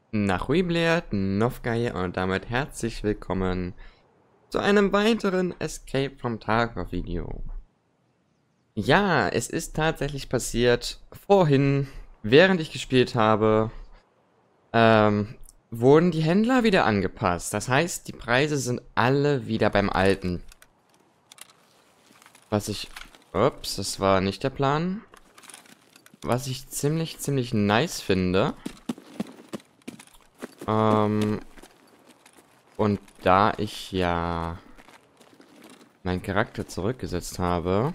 Nach Weeblair, Novgaya und damit herzlich willkommen zu einem weiteren Escape from Tarkov Video. Ja, es ist tatsächlich passiert. Vorhin, während ich gespielt habe, wurden die Händler wieder angepasst. Das heißt, die Preise sind alle wieder beim Alten. Ups, das war nicht der Plan. Was ich ziemlich nice finde. Und da ich ja meinen Charakter zurückgesetzt habe.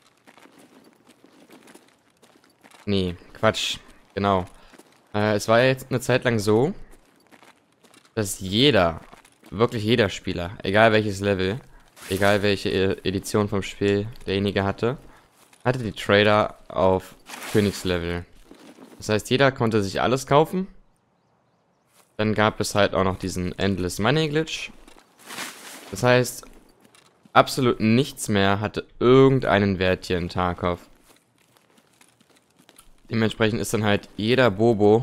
Nee, Quatsch. Genau. Es war ja jetzt eine Zeit lang so, dass wirklich jeder Spieler, egal welches Level, egal welche Edition vom Spiel derjenige hatte die Trader auf Königslevel. Das heißt, jeder konnte sich alles kaufen. Dann gab es halt auch noch diesen Endless Money Glitch. Das heißt, absolut nichts mehr hatte irgendeinen Wert hier in Tarkov. Dementsprechend ist dann halt jeder Bobo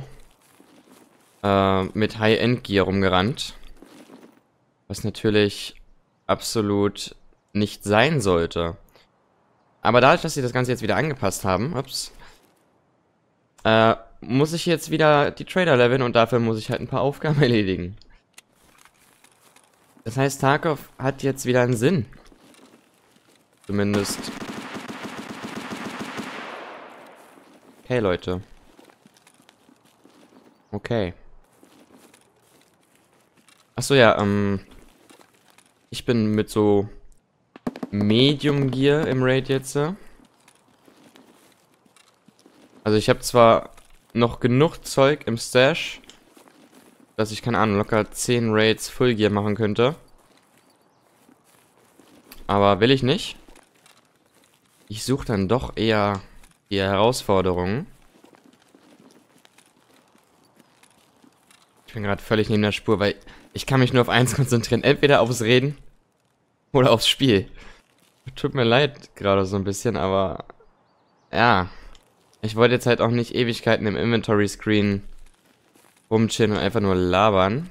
mit High-End-Gear rumgerannt. Was natürlich absolut nicht sein sollte. Aber dadurch, dass sie das Ganze jetzt wieder angepasst haben, muss ich jetzt wieder die Trader leveln und dafür muss ich halt ein paar Aufgaben erledigen. Das heißt, Tarkov hat jetzt wieder einen Sinn. Zumindest. Okay, Leute. Okay. Achso, ja, ich bin mit so Medium Gear im Raid jetzt. Also ich habe zwar noch genug Zeug im Stash, dass ich, keine Ahnung, locker 10 Raids Full Gear machen könnte. Aber will ich nicht. Ich suche dann doch eher die Herausforderungen. Ich bin gerade völlig neben der Spur, weil ich kann mich nur auf eins konzentrieren. Entweder aufs Reden oder aufs Spiel. Tut mir leid gerade so ein bisschen, aber ja. Ich wollte jetzt halt auch nicht Ewigkeiten im Inventory-Screen rumchillen und einfach nur labern.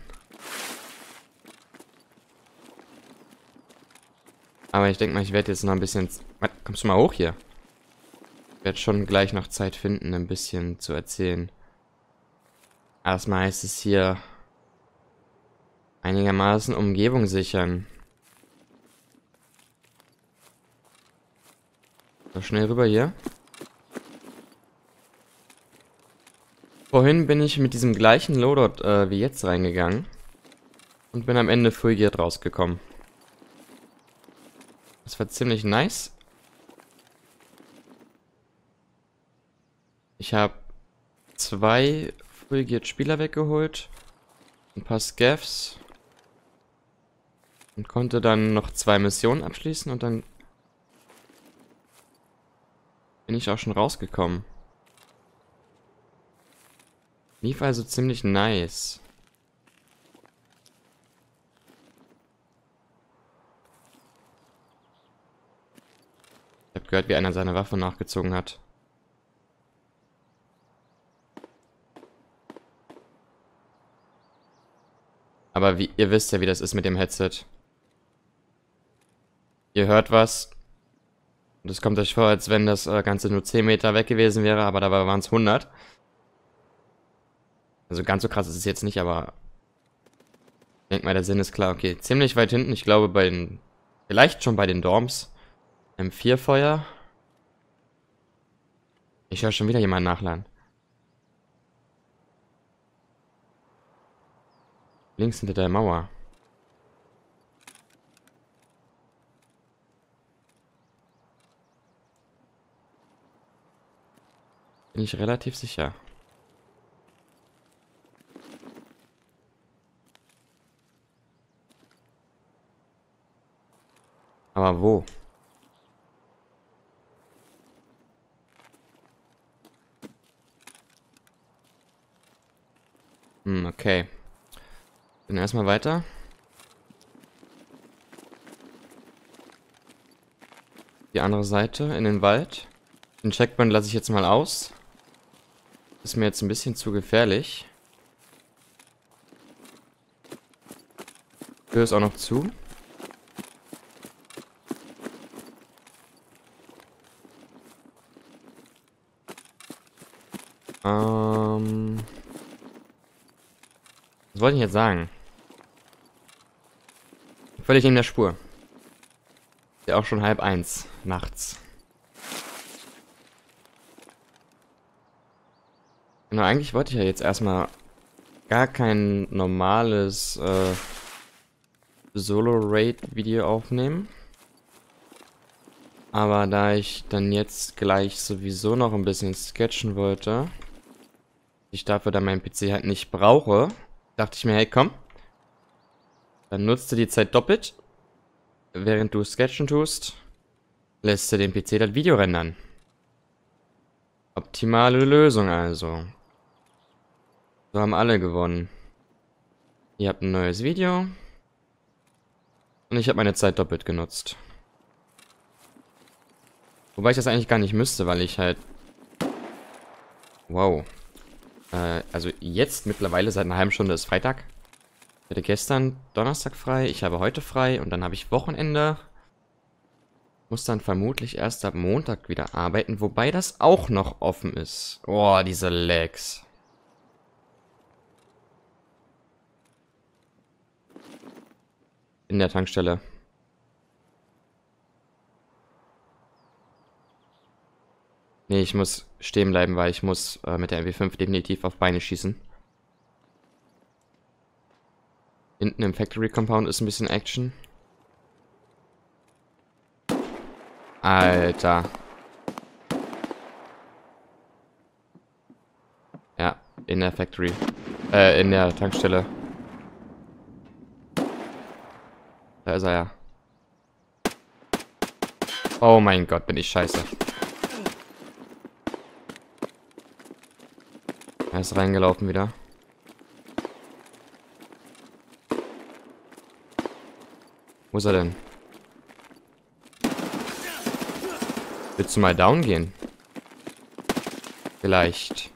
Aber ich denke mal, ich werde jetzt noch ein bisschen... Kommst du mal hoch hier? Ich werde schon gleich noch Zeit finden, ein bisschen zu erzählen. Erstmal heißt es hier einigermaßen Umgebung sichern. So, schnell rüber hier. Vorhin bin ich mit diesem gleichen Loadout wie jetzt reingegangen. Und bin am Ende Full Gear rausgekommen. Das war ziemlich nice. Ich habe 2 Full Geared Spieler weggeholt. Ein paar Scavs. Und konnte dann noch 2 Missionen abschließen und dann bin ich auch schon rausgekommen. Lief also ziemlich nice. Ich habe gehört, wie einer seine Waffe nachgezogen hat. Aber wie ihr wisst ja, wie das ist mit dem Headset. Ihr hört was. Und es kommt euch vor, als wenn das Ganze nur 10 Meter weg gewesen wäre, aber dabei waren es 100. Also ganz so krass ist es jetzt nicht, aber ich denke mal, der Sinn ist klar. Okay, ziemlich weit hinten. Ich glaube, vielleicht schon bei den Dorms. M4-Feuer. Ich höre schon wieder jemanden nachladen. Links hinter der Mauer. Bin ich relativ sicher. Aber wo? Okay. Dann erstmal weiter. Die andere Seite in den Wald. Den Checkpoint lasse ich jetzt mal aus. Ist mir jetzt ein bisschen zu gefährlich. Tür ist auch noch zu. Was wollte ich jetzt sagen? Völlig in der Spur. Ist ja auch schon 12:30 nachts. Genau, eigentlich wollte ich ja jetzt erstmal gar kein normales Solo-Raid-Video aufnehmen. Aber da ich dann jetzt gleich sowieso noch ein bisschen sketchen wollte, ich dafür dann meinen PC halt nicht brauche, dachte ich mir, hey komm, dann nutzt du die Zeit doppelt. Während du sketchen tust, lässt du den PC das Video rendern. Optimale Lösung also. So haben alle gewonnen. Ihr habt ein neues Video. Und ich habe meine Zeit doppelt genutzt. Wobei ich das eigentlich gar nicht müsste, weil ich halt... Wow. Also jetzt mittlerweile seit einer halben Stunde ist Freitag. Ich hatte gestern Donnerstag frei, ich habe heute frei und dann habe ich Wochenende. Muss dann vermutlich erst ab Montag wieder arbeiten, wobei das auch noch offen ist. Oh, diese Lags. In der Tankstelle. Nee, ich muss stehen bleiben, weil ich muss mit der MW5 definitiv auf Beine schießen. Hinten im Factory Compound ist ein bisschen Action. Alter. Ja, in der Factory. In der Tankstelle. Da ist er ja. Oh mein Gott, bin ich scheiße. Er ist reingelaufen wieder. Wo ist er denn? Willst du mal down gehen? Vielleicht.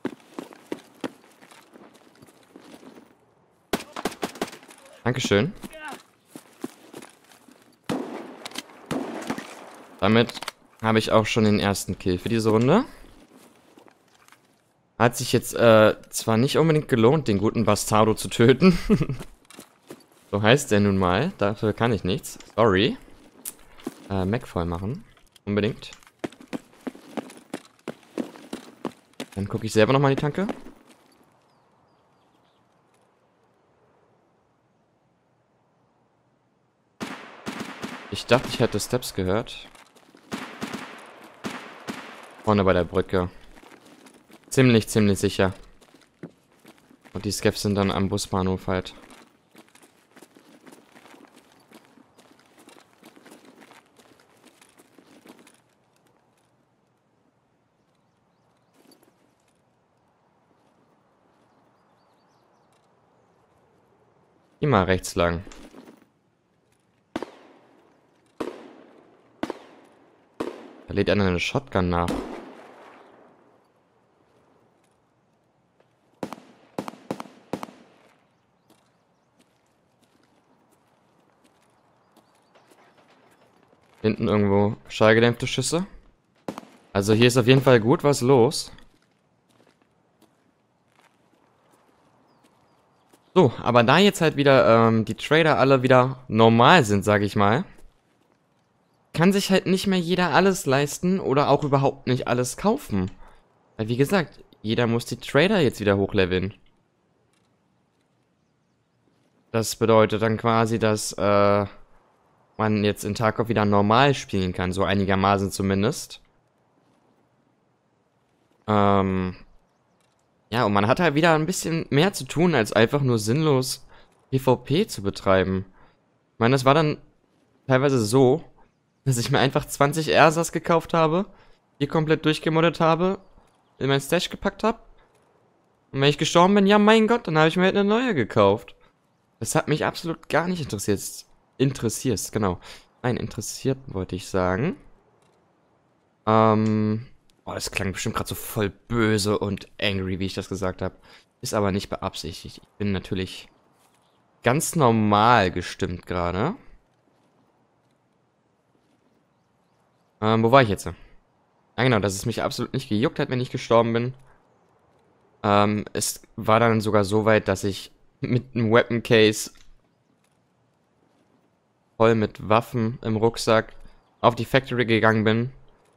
Dankeschön. Damit habe ich auch schon den ersten Kill für diese Runde. Hat sich jetzt zwar nicht unbedingt gelohnt, den guten Bastardo zu töten. So heißt er nun mal. Dafür kann ich nichts. Sorry. Mac voll machen. Unbedingt. Dann gucke ich selber nochmal in die Tanke. Ich dachte, ich hätte Steps gehört. Vorne bei der Brücke. Ziemlich sicher. Und die Skeffs sind dann am Busbahnhof halt. Immer rechts lang. Da lädt einer eine Shotgun nach. Hinten irgendwo schallgedämpfte Schüsse. Also hier ist auf jeden Fall gut was los. So, aber da jetzt halt wieder die Trader alle wieder normal sind, sage ich mal, kann sich halt nicht mehr jeder alles leisten oder auch überhaupt nicht alles kaufen. Weil wie gesagt, jeder muss die Trader jetzt wieder hochleveln. Das bedeutet dann quasi, dass man jetzt in Tarkov wieder normal spielen kann, so einigermaßen zumindest. Ja, und man hat halt wieder ein bisschen mehr zu tun, als einfach nur sinnlos PvP zu betreiben. Ich meine, das war dann teilweise so, dass ich mir einfach 20 Ersas gekauft habe, die komplett durchgemoddet habe, in mein Stash gepackt habe. Und wenn ich gestorben bin, ja mein Gott, dann habe ich mir halt eine neue gekauft. Das hat mich absolut gar nicht interessiert. Genau. Nein, interessiert wollte ich sagen. Oh, das klang bestimmt gerade so voll böse und angry, wie ich das gesagt habe. Ist aber nicht beabsichtigt. Ich bin natürlich ganz normal gestimmt gerade. Wo war ich jetzt? Ah, genau, dass es mich absolut nicht gejuckt hat, wenn ich gestorben bin. Es war dann sogar so weit, dass ich mit einem Weapon Case voll mit Waffen im Rucksack auf die Factory gegangen bin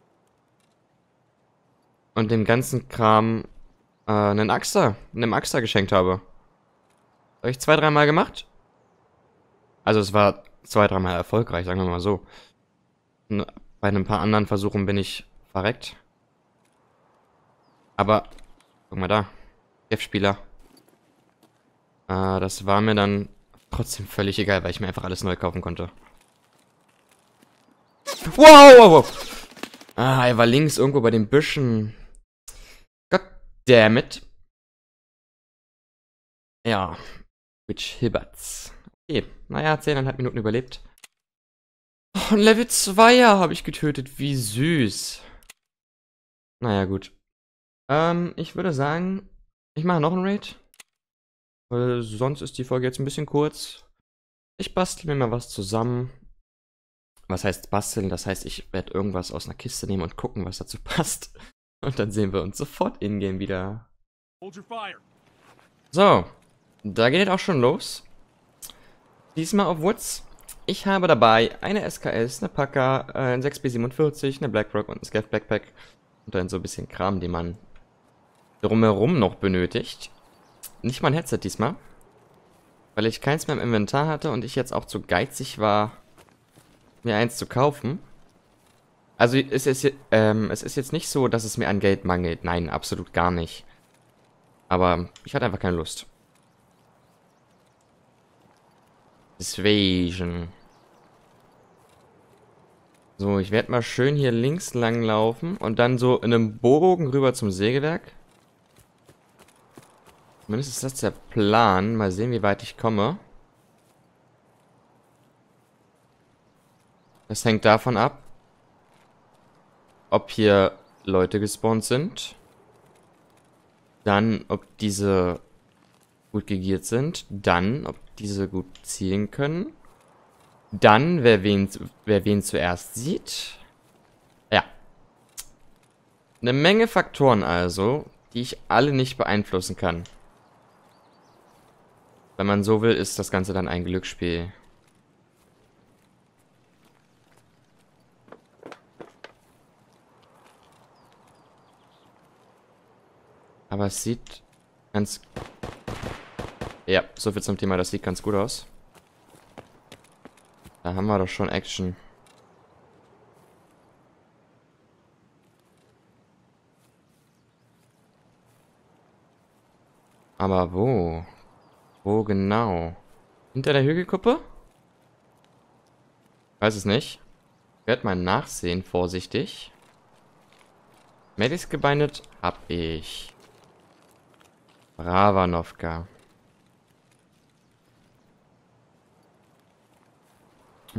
und dem ganzen Kram einem Axter geschenkt habe. Habe ich 2, 3 Mal gemacht. Also es war 2, 3 Mal erfolgreich, sagen wir mal so. Und bei ein paar anderen Versuchen bin ich verreckt. Aber, guck mal da. F-Spieler. Das war mir dann trotzdem völlig egal, weil ich mir einfach alles neu kaufen konnte. Wow, wow, wow. Ah, er war links irgendwo bei den Büschen. God damn it. Ja. Witch Hibberts. Okay, naja, 10,5 Minuten überlebt. Oh, ein Level 2er habe ich getötet. Wie süß. Naja, gut. Ich würde sagen, ich mache noch einen Raid. Weil sonst ist die Folge jetzt ein bisschen kurz. Ich bastel mir mal was zusammen. Was heißt basteln? Das heißt, ich werde irgendwas aus einer Kiste nehmen und gucken, was dazu passt. Und dann sehen wir uns sofort in-game wieder. So, da geht es auch schon los. Diesmal auf Woods. Ich habe dabei eine SKS, eine Packer, ein 6B47, eine Blackrock und ein Scav Backpack. Und dann so ein bisschen Kram, den man drumherum noch benötigt. Nicht mein Headset diesmal. Weil ich keins mehr im Inventar hatte und ich jetzt auch zu geizig war, mir eins zu kaufen. Also es ist jetzt nicht so, dass es mir an Geld mangelt. Nein, absolut gar nicht. Aber ich hatte einfach keine Lust. Deswegen. So, ich werde mal schön hier links lang laufen und dann so in einem Bogen rüber zum Sägewerk. Zumindest ist das der Plan. Mal sehen, wie weit ich komme. Das hängt davon ab, ob hier Leute gespawnt sind. Dann, ob diese gut gegiert sind. Dann, ob diese gut zielen können. Dann, wer wen zuerst sieht. Ja. Eine Menge Faktoren also, die ich alle nicht beeinflussen kann. Wenn man so will, ist das Ganze dann ein Glücksspiel. Aber es sieht ganz... Ja, soviel zum Thema, das sieht ganz gut aus. Da haben wir doch schon Action. Aber wo? Wo genau? Hinter der Hügelkuppe? Weiß es nicht. Ich werde mal nachsehen, vorsichtig. Medics gebindet hab ich. Bravanovka. Ich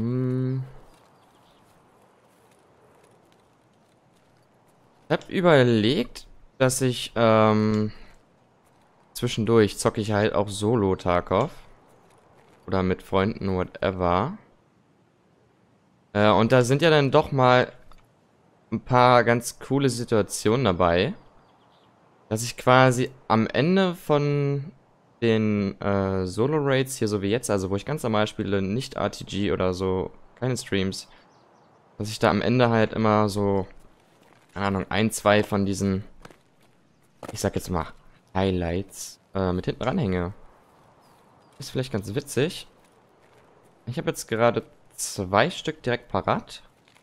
hab überlegt, dass ich, zwischendurch zocke ich halt auch Solo Tarkov. Oder mit Freunden, whatever. Und da sind ja dann doch mal ein paar ganz coole Situationen dabei. Dass ich quasi am Ende von den Solo-Raids hier so wie jetzt, also wo ich ganz normal spiele, nicht RTG oder so, keine Streams, dass ich da am Ende halt immer so, keine Ahnung, 1, 2 von diesen, ich sag jetzt mal, Highlights mit hinten ranhänge. Ist vielleicht ganz witzig. Ich habe jetzt gerade 2 Stück direkt parat.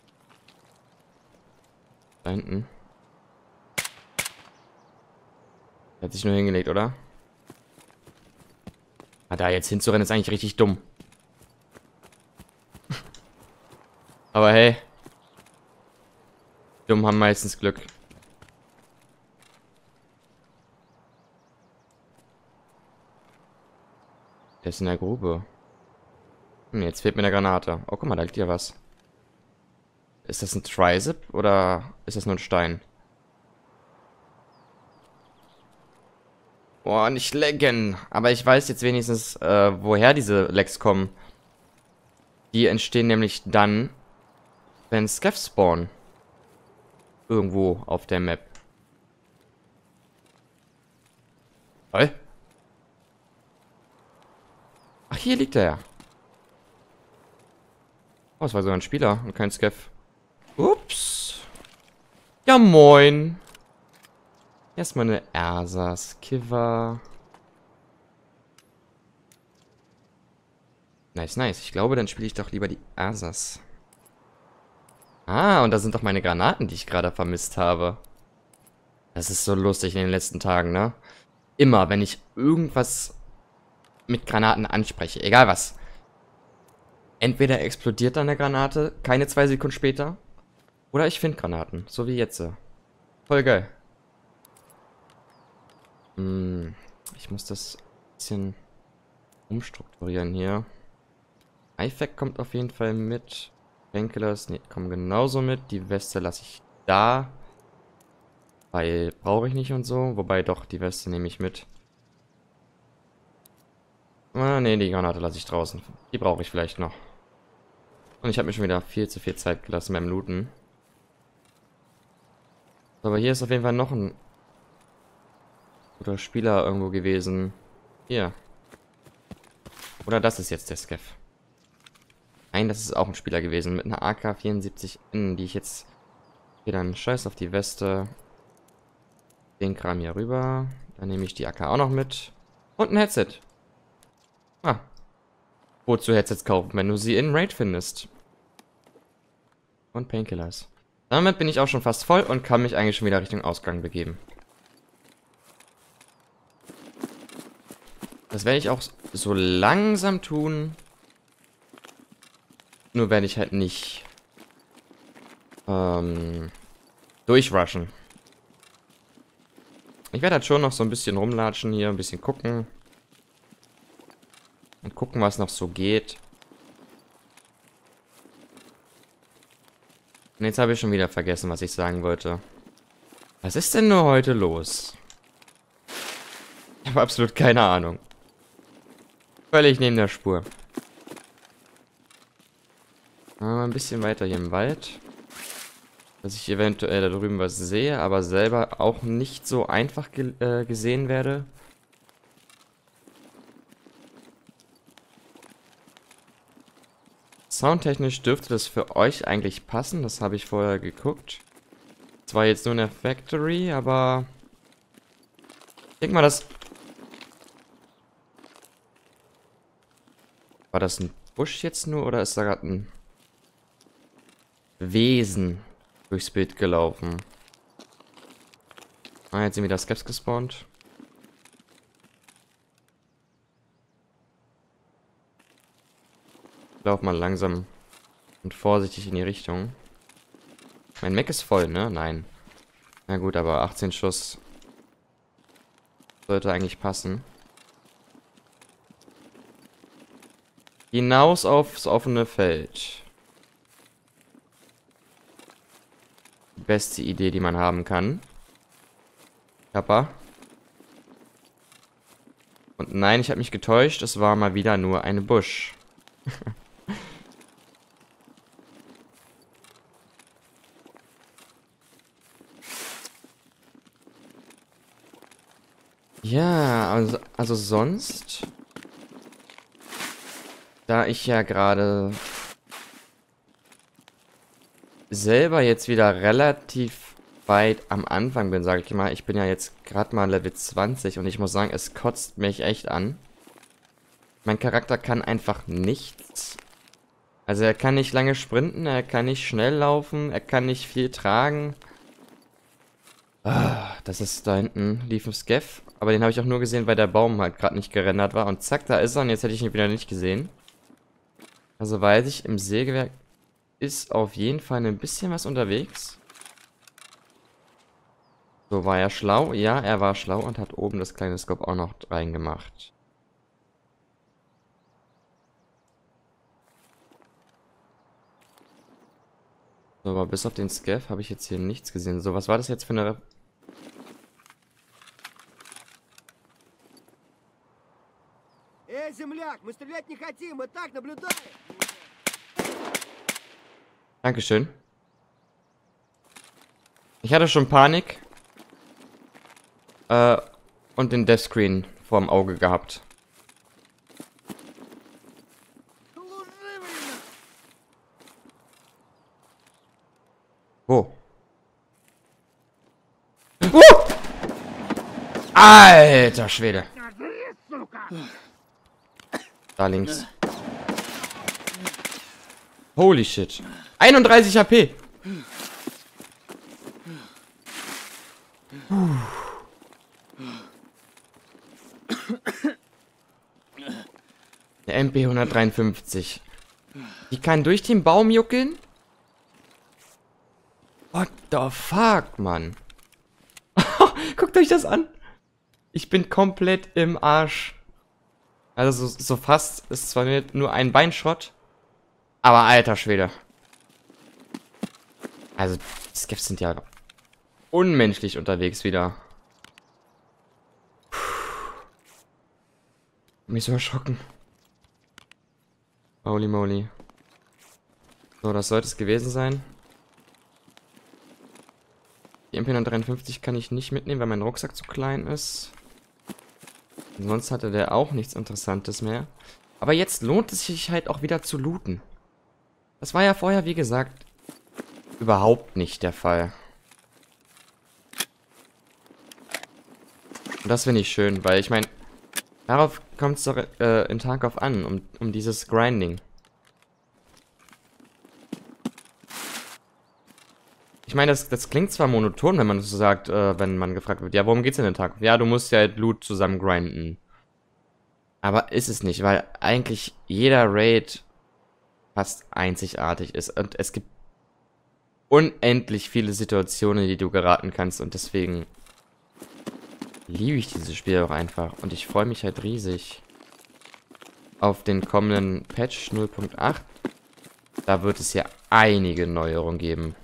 Da hinten. Der hat sich nur hingelegt, oder? Ah, da jetzt hinzurennen ist eigentlich richtig dumm. Aber hey. Dumm haben meistens Glück. Der ist in der Grube. Jetzt fehlt mir eine Granate. Oh, guck mal, da liegt ja was. Ist das ein Trizip oder ist das nur ein Stein? Boah, nicht laggen. Aber ich weiß jetzt wenigstens, woher diese Lags kommen. Die entstehen nämlich dann, wenn Scavs spawnen. Irgendwo auf der Map. Hä? Ach, hier liegt er ja. Oh, es war sogar ein Spieler und kein Scav. Ups. Ja, moin. Erstmal eine Ersas, Kiva. Nice, nice. Ich glaube, dann spiele ich doch lieber die Ersas. Ah, und da sind doch meine Granaten, die ich gerade vermisst habe. Das ist so lustig in den letzten Tagen, ne? Immer, wenn ich irgendwas mit Granaten anspreche, egal was. Entweder explodiert dann eine Granate, keine 2 Sekunden später. Oder ich finde Granaten, so wie jetzt. Voll geil. Ich muss das ein bisschen umstrukturieren hier. IFAC kommt auf jeden Fall mit. Painkillers kommen genauso mit. Die Weste lasse ich da. Weil brauche ich nicht und so. Wobei doch, die Weste nehme ich mit. Ah, ne, die Granate lasse ich draußen. Die brauche ich vielleicht noch. Und ich habe mir schon wieder viel zu viel Zeit gelassen beim Looten. Aber hier ist auf jeden Fall noch ein guter Spieler irgendwo gewesen. Hier. Oder das ist jetzt der Scav. Nein, das ist auch ein Spieler gewesen mit einer AK-74N, die ich jetzt... Okay, dann scheiß auf die Weste. Den Kram hier rüber. Dann nehme ich die AK auch noch mit. Und ein Headset. Ah. Wozu Headsets kaufen, wenn du sie in Raid findest? Und Painkillers. Damit bin ich auch schon fast voll und kann mich eigentlich schon wieder Richtung Ausgang begeben. Das werde ich auch so langsam tun. Nur werde ich halt nicht durchrushen. Ich werde halt schon noch so ein bisschen rumlatschen hier, ein bisschen gucken. Und gucken, was noch so geht. Und jetzt habe ich schon wieder vergessen, was ich sagen wollte. Was ist denn nur heute los? Ich habe absolut keine Ahnung. Völlig neben der Spur. Ein bisschen weiter hier im Wald. Dass ich eventuell da drüben was sehe, aber selber auch nicht so einfach gesehen werde. Soundtechnisch dürfte das für euch eigentlich passen. Das habe ich vorher geguckt. Zwar jetzt nur in der Factory, aber... Ich denke mal, das... War das ein Busch jetzt nur oder ist da gerade ein Wesen durchs Bild gelaufen? Ah, jetzt sind wieder Scavs gespawnt. Ich laufe mal langsam und vorsichtig in die Richtung. Mein Mech ist voll, ne? Nein. Na gut, aber 18 Schuss sollte eigentlich passen. Hinaus aufs offene Feld. Die beste Idee, die man haben kann. Kappa. Und nein, ich habe mich getäuscht. Es war mal wieder nur ein Busch. Ja, also sonst... Da ich ja gerade selber jetzt wieder relativ weit am Anfang bin, sage ich mal. Ich bin ja jetzt gerade mal Level 20 und ich muss sagen, es kotzt mich echt an. Mein Charakter kann einfach nichts. Also er kann nicht lange sprinten, er kann nicht schnell laufen, er kann nicht viel tragen. Ah, das ist da hinten, lief ein Scav. Aber den habe ich auch nur gesehen, weil der Baum halt gerade nicht gerendert war. Und zack, da ist er und jetzt hätte ich ihn wieder nicht gesehen. Also weiß ich, im Sägewerk ist auf jeden Fall ein bisschen was unterwegs. So, war er schlau? Ja, er war schlau und hat oben das kleine Scope auch noch reingemacht. So, aber bis auf den Scav habe ich jetzt hier nichts gesehen. So, was war das jetzt für eine... Эй, земляк, мы стрелять не хотим, мы так наблюдаем. Dankeschön. Ich hatte schon Panik. Und den Deathscreen vorm Auge gehabt. Wo? Alter Schwede. Da links. Holy shit. 31 HP. Der MP 153. Die kann durch den Baum juckeln? What the fuck, Mann? Guckt euch das an. Ich bin komplett im Arsch. Also so fast ist zwar nur ein Beinschrott, aber alter Schwede. Also die Skeffs sind ja unmenschlich unterwegs wieder. Mich so erschrocken. Holy moly. So, das sollte es gewesen sein. Die MP953 kann ich nicht mitnehmen, weil mein Rucksack zu klein ist. Sonst hatte der auch nichts Interessantes mehr. Aber jetzt lohnt es sich halt auch wieder zu looten. Das war ja vorher, wie gesagt, überhaupt nicht der Fall. Und das finde ich schön, weil ich meine, darauf kommt es doch in Tarkov an, um dieses Grinding. Ich meine, das klingt zwar monoton, wenn man so sagt, wenn man gefragt wird, ja, worum geht's in den Tag? Ja, du musst ja halt Loot zusammen grinden. Aber ist es nicht, weil eigentlich jeder Raid fast einzigartig ist. Und es gibt unendlich viele Situationen, in die du geraten kannst. Und deswegen liebe ich dieses Spiel auch einfach. Und ich freue mich halt riesig auf den kommenden Patch 0.8. Da wird es ja einige Neuerungen geben.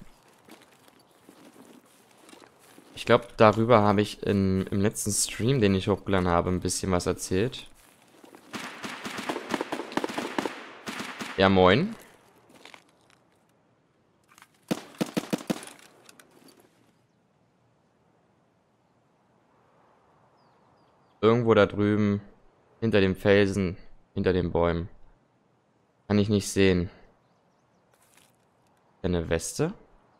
Ich glaube, darüber habe ich im letzten Stream, den ich hochgeladen habe, ein bisschen was erzählt. Ja, moin. Irgendwo da drüben, hinter dem Felsen, hinter den Bäumen. Kann ich nicht sehen. Eine Weste?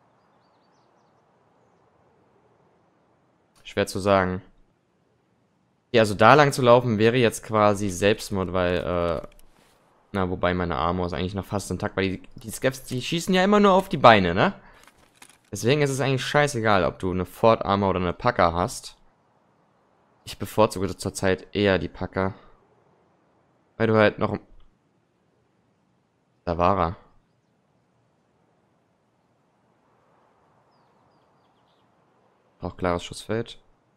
Schwer zu sagen. Ja, also da lang zu laufen wäre jetzt quasi Selbstmord, weil, na, wobei meine Armor ist eigentlich noch fast intakt, weil die Skeffs, die schießen ja immer nur auf die Beine, ne? Deswegen ist es eigentlich scheißegal, ob du eine Ford Armor oder eine Packer hast. Ich bevorzuge zurzeit eher die Packer. Weil du halt noch... Da war er. Braucht klares Schussfeld.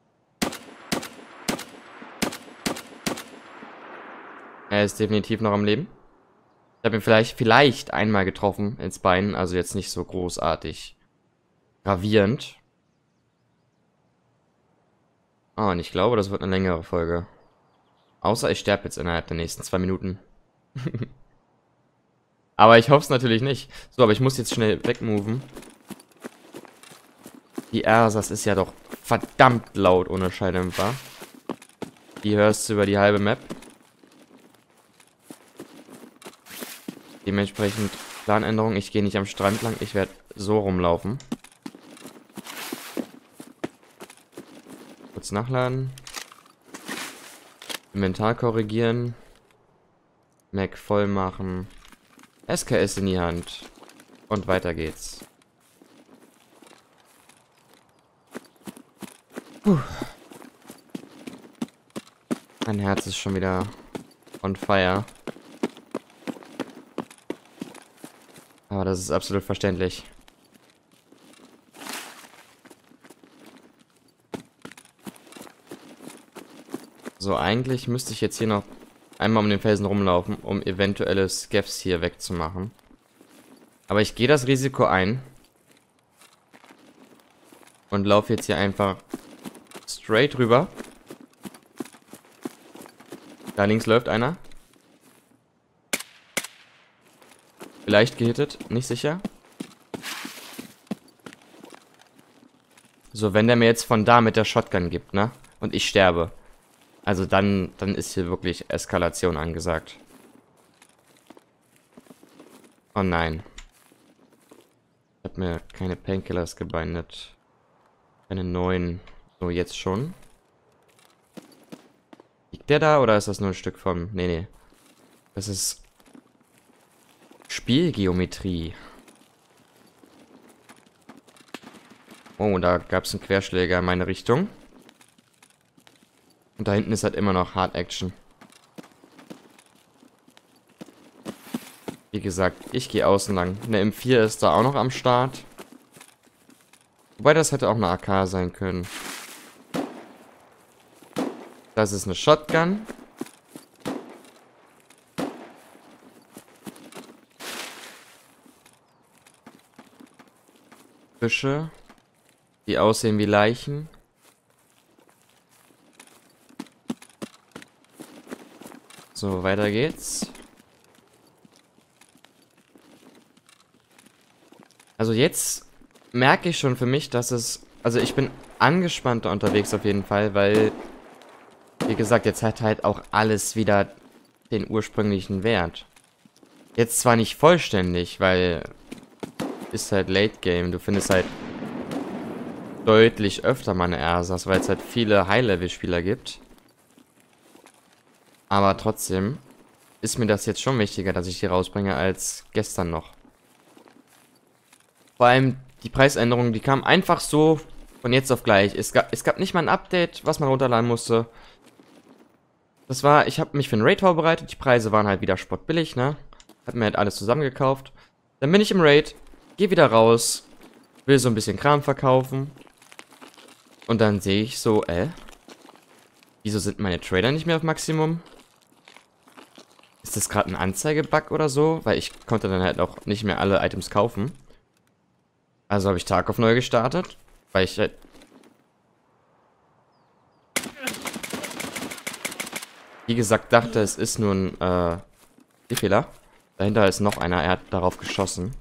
Er ist definitiv noch am Leben. Ich habe ihn vielleicht einmal getroffen ins Bein, also jetzt nicht so großartig gravierend. Oh, und ich glaube, das wird eine längere Folge. Außer ich sterbe jetzt innerhalb der nächsten 2 Minuten. Aber ich hoffe es natürlich nicht. So, aber ich muss jetzt schnell wegmoven. Die Ersatz ist ja doch verdammt laut ohne Schalldämpfer. Die hörst du über die halbe Map. Dementsprechend Planänderung. Ich gehe nicht am Strand lang. Ich werde so rumlaufen. Kurz nachladen. Inventar korrigieren. Mac voll machen. SKS in die Hand. Und weiter geht's. Puh. Mein Herz ist schon wieder on fire. Aber das ist absolut verständlich. So, eigentlich müsste ich jetzt hier noch einmal um den Felsen rumlaufen, um eventuelle Skeffs hier wegzumachen. Aber ich gehe das Risiko ein. Und laufe jetzt hier einfach straight rüber. Da links läuft einer. Vielleicht gehittet, nicht sicher. So, wenn der mir jetzt von da mit der Shotgun gibt, ne? Und ich sterbe. Also dann ist hier wirklich Eskalation angesagt. Oh nein. Ich habe mir keine Painkillers gebindet. Keine neuen. So, jetzt schon. Liegt der da oder ist das nur ein Stück vom... Nee, nee. Das ist... Spielgeometrie. Oh, da gab es einen Querschläger in meine Richtung. Und da hinten ist halt immer noch Hard Action. Wie gesagt, ich gehe außen lang. Eine M4 ist da auch noch am Start. Wobei das hätte auch eine AK sein können. Das ist eine Shotgun. Fische, die aussehen wie Leichen. So, weiter geht's. Also jetzt merke ich schon für mich, dass es... Also ich bin angespannter unterwegs auf jeden Fall, weil... Wie gesagt, jetzt hat halt auch alles wieder den ursprünglichen Wert. Jetzt zwar nicht vollständig, weil... Ist halt Late Game. Du findest halt deutlich öfter mal eine Ersatz, weil es halt viele High-Level-Spieler gibt. Aber trotzdem ist mir das jetzt schon wichtiger, dass ich die rausbringe, als gestern noch. Vor allem die Preisänderung, die kam einfach so von jetzt auf gleich. Es gab nicht mal ein Update, was man runterladen musste. Das war, ich habe mich für einen Raid vorbereitet. Die Preise waren halt wieder spottbillig, ne? Hab mir halt alles zusammengekauft. Dann bin ich im Raid, geh wieder raus, will so ein bisschen Kram verkaufen. Und dann sehe ich so, wieso sind meine Trader nicht mehr auf Maximum? Ist das gerade ein Anzeigebug oder so? Weil ich konnte dann halt auch nicht mehr alle Items kaufen. Also habe ich Tag auf neu gestartet, weil ich halt... Wie gesagt, dachte, es ist nur ein, Fehler. Dahinter ist noch einer, er hat darauf geschossen.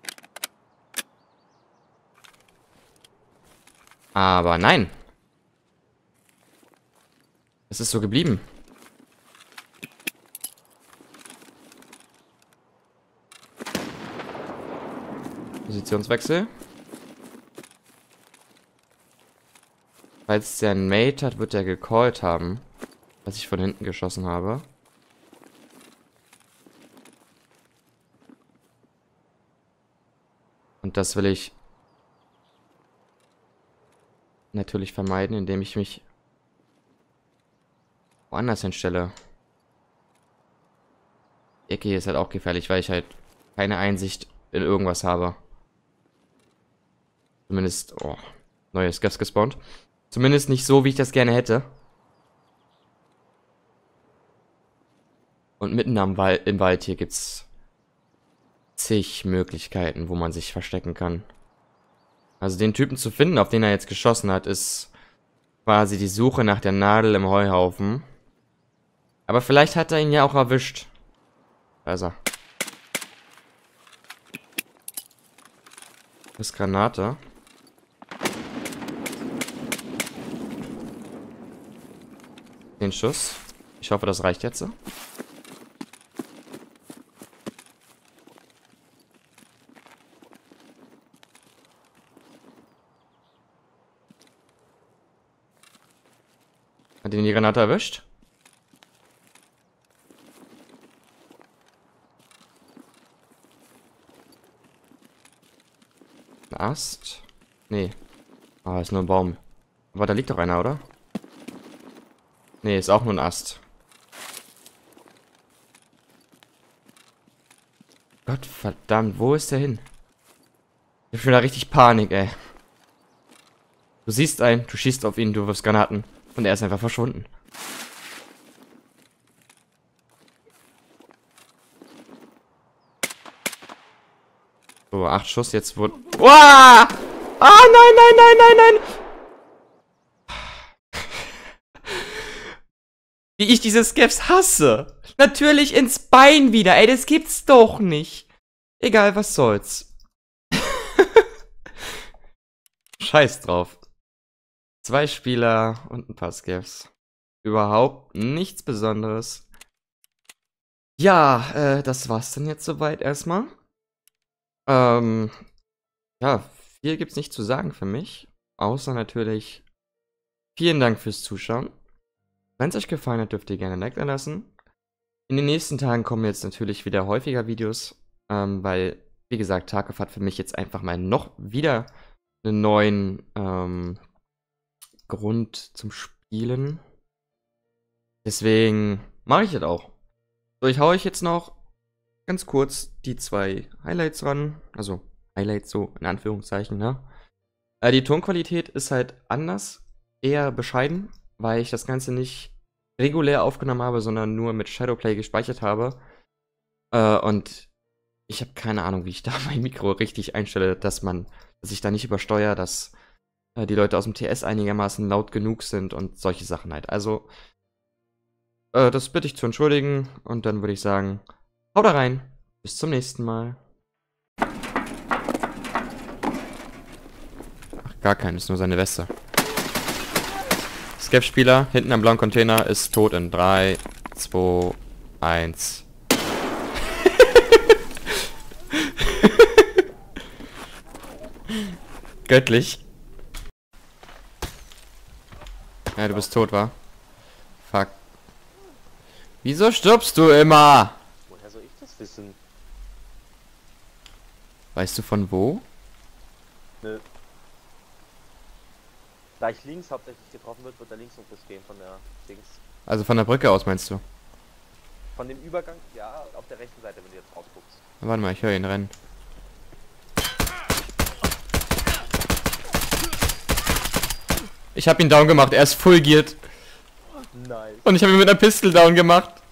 Aber nein. Es ist so geblieben. Positionswechsel. Falls der einen Mate hat, wird er gecallt haben, dass ich von hinten geschossen habe. Und das will ich natürlich vermeiden, indem ich mich woanders hinstelle. Die Ecke hier ist halt auch gefährlich, weil ich halt keine Einsicht in irgendwas habe. Zumindest, oh, neues Gas gespawnt. Zumindest nicht so, wie ich das gerne hätte. Und mitten im Wald hier gibt's zig Möglichkeiten, wo man sich verstecken kann. Also den Typen zu finden, auf den er jetzt geschossen hat, ist quasi die Suche nach der Nadel im Heuhaufen. Aber vielleicht hat er ihn ja auch erwischt. Da ist er. Das ist Granate. Den Schuss. Ich hoffe, das reicht jetzt. Hat ihn die Granate erwischt? Ein Ast? Nee. Ah, ist nur ein Baum. Aber da liegt doch einer, oder? Nee, ist auch nur ein Ast. Gott verdammt, wo ist der hin? Ich hab schon da richtig Panik, ey. Du siehst einen, du schießt auf ihn, du wirfst Granaten. Und er ist einfach verschwunden. So, 8 Schuss, jetzt wurde... Uah! Ah, nein, nein, nein, nein, nein! Wie ich diese Scavs hasse. Natürlich ins Bein wieder. Ey, das gibt's doch nicht. Egal, was soll's. Scheiß drauf. 2 Spieler und ein paar Scavs. Überhaupt nichts Besonderes. Ja, das war's dann jetzt soweit erstmal. Ja, viel gibt's nicht zu sagen für mich. Außer natürlich, vielen Dank fürs Zuschauen. Wenn es euch gefallen hat, dürft ihr gerne ein Like da lassen. In den nächsten Tagen kommen jetzt natürlich wieder häufiger Videos, weil, wie gesagt, Tarkov hat für mich jetzt einfach mal noch wieder einen neuen Grund zum Spielen. Deswegen mache ich das auch. So, ich hau euch jetzt noch ganz kurz die 2 Highlights ran. Also, Highlights so in Anführungszeichen, ne? Die Tonqualität ist halt anders, eher bescheiden, weil ich das Ganze nicht regulär aufgenommen habe, sondern nur mit Shadowplay gespeichert habe. Und ich habe keine Ahnung, wie ich da mein Mikro richtig einstelle, dass ich da nicht übersteuere, dass die Leute aus dem TS einigermaßen laut genug sind und solche Sachen halt. Also, das bitte ich zu entschuldigen und dann würde ich sagen, haut da rein, bis zum nächsten Mal. Ach, gar keinen, ist nur seine Weste. Scav-Spieler hinten am blauen Container ist tot in 3, 2, 1. Göttlich. Ja, du bist tot, wa? Fuck. Wieso stirbst du immer? Woher soll ich das wissen? Weißt du von wo? Nö. Da ich links hauptsächlich getroffen wird er links irgendwo stehen von der Dings. Also von der Brücke aus meinst du? Von dem Übergang, ja, auf der rechten Seite, wenn du jetzt rausguckst. Warte mal, ich höre ihn rennen. Ich habe ihn down gemacht, er ist full geared. Nice. Und ich habe ihn mit einer Pistol down gemacht.